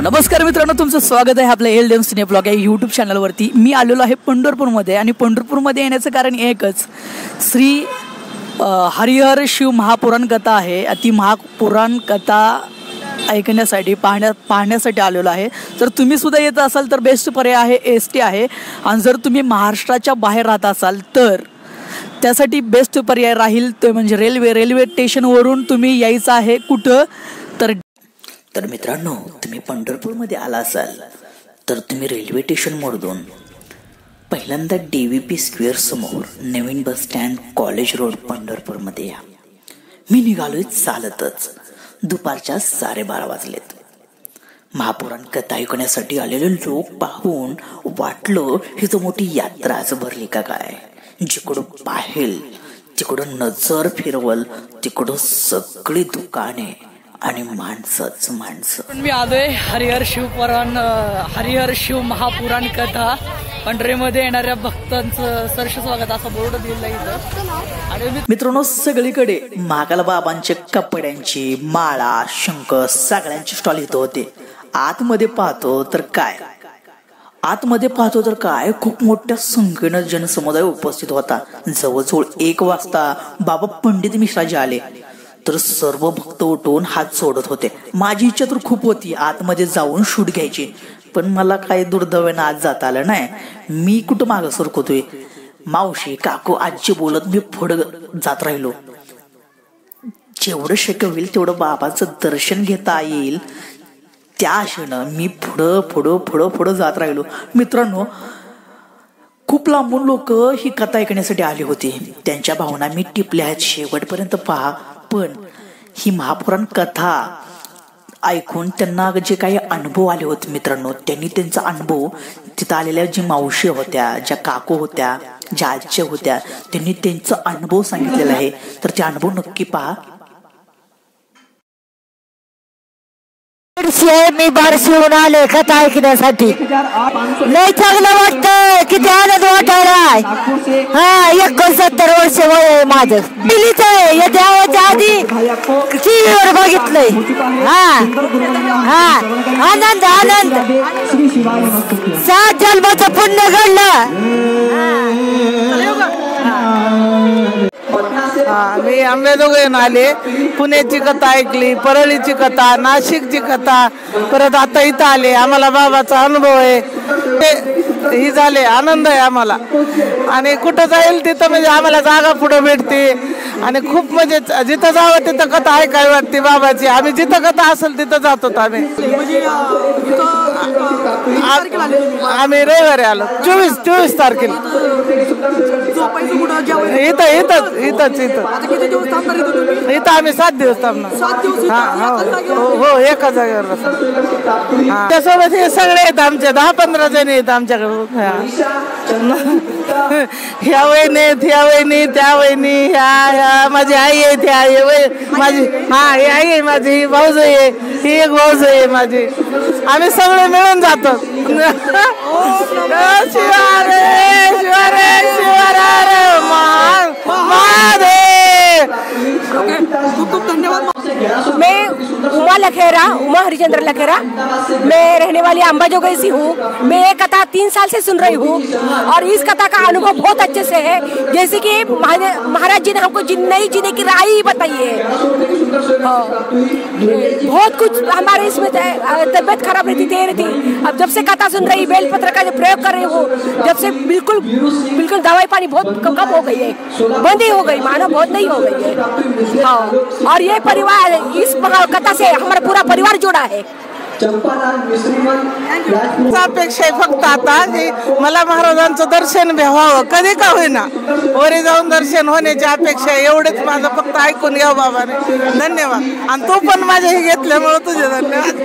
नमस्कार मित्रांनो, तुमचं स्वागत आहे आपल्या एल डेम सिने ब्लॉग या यूट्यूब चॅनलवरती। मी आलेलो आहे पंढरपूरमध्ये आणि पंढरपूरमध्ये येण्याचं कारण एकच, श्री हरिहर शिव महापुराण कथा आहे। ती महापुराण कथा ऐकण्यासाठी पाहण्यासाठी आलेलो आहे। जर तुम्ही सुद्धा येत असाल तर बेस्ट पर्याय आहे ST आहे, आणि जर तुम्ही महाराष्ट्राच्या बाहेर राहत असाल तर त्यासाठी बेस्ट पर्याय राहील ते म्हणजे रेल्वे स्टेशनवरून तुम्ही यायचं आहे। कुठं तर मित्रांनो, तुम्ही पंढरपूरमध्ये आला असाल तर तुम्ही रेल्वे स्टेशनमधून पहिल्यांदा DVP स्क्वेअर समोर नवीन बस स्टँड कॉलेज रोड पंढरपूरमध्ये या। मी निघालोय चालतच। दुपारच्या 12:30 वाजलेत। महापुराण कथा ऐकण्यासाठी आलेले लोक पाहून वाटलं ही तर मोठी यात्राच भरली का काय। जिकडं पाहेल तिकडं नजर फिरवल तिकडं सगळी दुकाने आणि माणसं। मी आलोय हरिहर शिव महापुराण कथा पंढरीमध्ये येणाऱ्या भक्तांचं सरस स्वागत असं बोर्ड दिलेलं इथं। आणि मित्रांनो, सगळीकडे महाकाल बाबांचे कपड्यांची माळा शंख सगळ्यांचे स्टॉल इथं होते। आतमध्ये पाहतो तर काय खूप मोठ्या संख्येनं जनसमुदाय उपस्थित होता। जवळजवळ 1 वाजता बाबा पंडित मिश्राजी आले तर सर्व भक्त उठून हात सोडत होते। माझी इच्छा तर खूप होती आतमध्ये जाऊन शूट घ्यायची, पण मला काही दुर्दैवाने आज जाता आलं नाही। मी कुठं मागं सरकतोय, मावशी काकू आजी बोलत मी पुढं जात राहिलो। जेवढं शक्य होईल तेवढं बाबाचं दर्शन घेता येईल त्या आशेनं मी पुढं जात राहिलो। मित्रांनो, खूप लांबून लोक ही कथा ऐकण्यासाठी आली होती। त्यांच्या भावना मी टिपल्या आहेत, शेवटपर्यंत पहा। पण ही महापुराण कथा ऐकून त्यांना जे काही अनुभव आले होते मित्रांनो, त्यांनी त्यांचा अनुभव तिथं आलेल्या जी मावशी होत्या, ज्या काकू होत्या, ज्या आजी होत्या, त्यांनी त्यांचा अनुभव सांगितलेला आहे। तर ते अनुभव नक्की पहा। मी बारशीहून आले कथा ऐकण्यासाठी। लय चांगलं वाटतंय, किती आनंद वाटायलाय। 69 वर्ष वय आहे माझं। दिलीच आहे या देवाच्या आधी टीव्हीवर बघितलंय। आनंद 7 जन्माचं पुण्य घडलं। मी अंबेजोगाईहून आले। पुण्याची कथा ऐकली, परळीची कथा, नाशिकची कथा, परत आता इथं आले। आम्हाला बाबाचा अनुभव आहे, ही झाले आनंद आहे आम्हाला। आणि कुठं जाईल तिथं म्हणजे आम्हाला जागा पुढे भेटते आणि खूप म्हणजे जिथं जावं तिथं कथा ऐकावी वाटते बाबाची। आम्ही जिथं कथा असेल तिथं जातो आम्ही रविवारी आलो 24 तारखेला। इथं आम्ही 7 दिवस थांबणार। हो, एका जागेवर। त्यासोबत हे सगळे आहेत आमचे 10-15 जण आहेत आमच्याकडे। ह्या वहिनी त्या वहिनी ह्या माझी आई आहे, त्या माझी ही आई आहे, माझी भाऊज आहे, ही एक भाऊज आहे माझी। आम्ही सगळे मिळून जातो। खूप धन्यवाद। मैं उमा हरिचंद्र लखेरा, मैं रहने वाली अंबाजोगाई से हूँ। मैं ये कथा 3 साल से सुन रही हूँ और इस कथा का अनुभव बहुत अच्छे से है। जैसे कि महाराज जी ने हमको नई जीने की राह ही बताई है। बहुत कुछ हमारे इसमें तबियत खराब रहती थी। अब जब से कथा सुन रही, बेलपत्र का जो प्रयोग कर रही हूँ, जब से बिल्कुल दवाई पानी बहुत कम हो गई है, बंद ही हो गई, मानो बहुत नहीं हो गई है। और ये परिवार, इस कथा से हमारा पूरा परिवार जुड़ा है। अपेक्षा आहे फक्त आता की मला महाराजांचं दर्शन व्हावं, कधी का होईना वरी जाऊन दर्शन होण्याची अपेक्षा आहे। एवढेच माझं फक्त ऐकून घ्या बाबाने। धन्यवाद। आणि तू पण माझे हे घेतल्यामुळे तुझे धन्यवाद।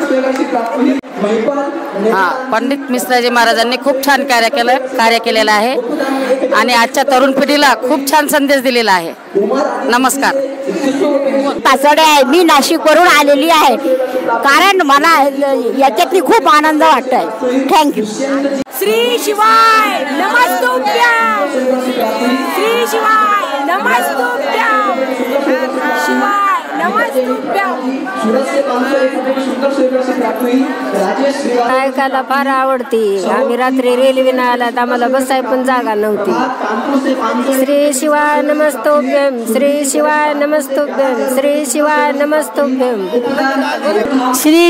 पंडित मिश्राजी महाराजांनी खूप छान कार्य केलेलं आहे आणि आजच्या तरुण पिढीला खूप छान संदेश दिलेला आहे। नमस्कार। पासोडे आहे, मी नाशिकवरून आलेली आहे, कारण मला याच्यातली खूप आनंद वाटतोय। थँक्यू। श्री शिवाय नमस्तुभ्यं, श्री शिवाय नमस्तुभ्यं, शिवाय नमस्तुभ्यं। ऐकायला फार आवडते. आम्ही रात्री रेल्वेने आलात, आम्हाला बसाय पण जागा नव्हती. श्री शिवाय नमस्तोभ्यम, श्री शिवाय नमस्तोभ्यम, श्री शिवाय नमस्तोभ्यम. श्री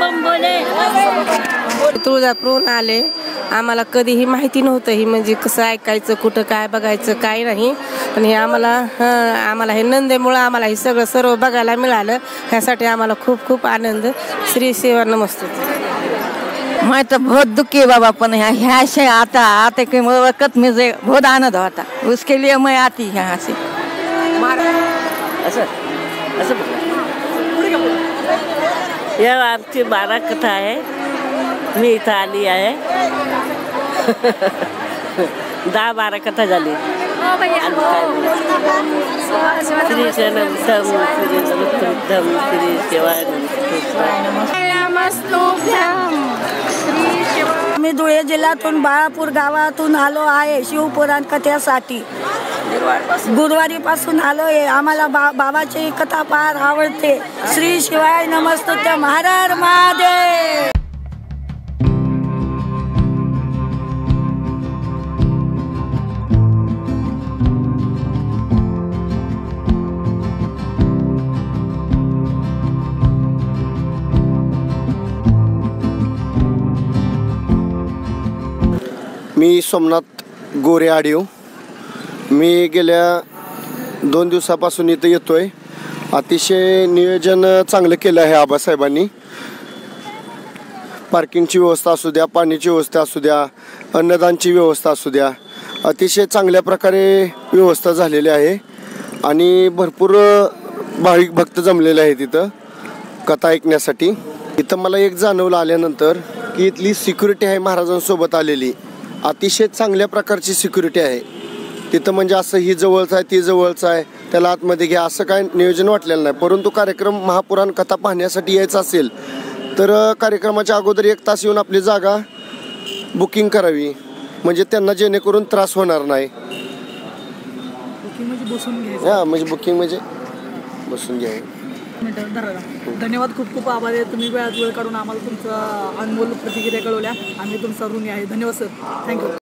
तुळजापूरहून आले. आम्हाला कधीही माहिती नव्हतं ही म्हणजे कसं ऐकायचं, कुठं काय बघायचं काय नाही. पण हे आम्हाला हे नंदेमुळं आम्हाला हे सगळं सर्व बघायला मिळालं. ह्यासाठी आम्हाला खूप खूप आनंद. श्री शिवा नमस्ते. मैं तो बहुत दुखी है बाबा, पण यहाँ से आता के वक्त मुझे बहुत आनंद होता, उसके लिए मैं आती यहाँ से. यह आमची 12 कथा आहे. मी इथं आली आहे. 10-12 कथा झाली. श्री शरणम श्री नमस्तुभ्यम श्री शिवाय नमस्तुभ्यम. मी धुळे जिल्ह्यातून बाळापूर गावातून आलो आहे शिवपुराण कथेसाठी. गुरुवारीपासून आलो आहे. आम्हाला बाबाची कथा फार आवडते. श्री शिवाय नमस्तुभ्यम. हर हर महादेव. मी सोमनाथ गोरे आडिओ. मी गेल्या 2 दिवसापासून इथं येतोय. अतिशय नियोजन चांगलं केलं आहे आबासाहेबांनी. पार्किंगची व्यवस्था असू द्या, पाण्याची व्यवस्था असू द्या, अन्नदानची व्यवस्था असू द्या, अतिशय चांगल्या प्रकारे व्यवस्था झालेली आहे. आणि भरपूर भाविक भक्त जमलेले आहेत इथं कथा ऐकण्यासाठी. इथं मला एक जाणवलं आल्यानंतर की इथली सिक्युरिटी आहे महाराजांसोबत आलेली, अतिशय चांगल्या प्रकारची सिक्युरिटी आहे तिथं. म्हणजे असं ही जवळचं आहे ती जवळचं आहे त्याला आतमध्ये घ्या असं काय नियोजन वाटलेलं नाही. परंतु कार्यक्रम महापुराण कथा पाहण्यासाठी यायचं असेल तर कार्यक्रमाच्या अगोदर 1 तास येऊन आपली जागा बुकिंग करावी, म्हणजे त्यांना जेणेकरून त्रास होणार नाही. म्हणजे बुकिंग म्हणजे बसून घ्यावी. धन्यवाद. खूप खूप आभार आहे. तुम्ही वेळात वेळ काढून आम्हाला तुमचा अनमोल प्रतिक्रिया कळवल्या. आम्ही तुमचा ऋणी आहे. धन्यवाद सर. थँक्यू.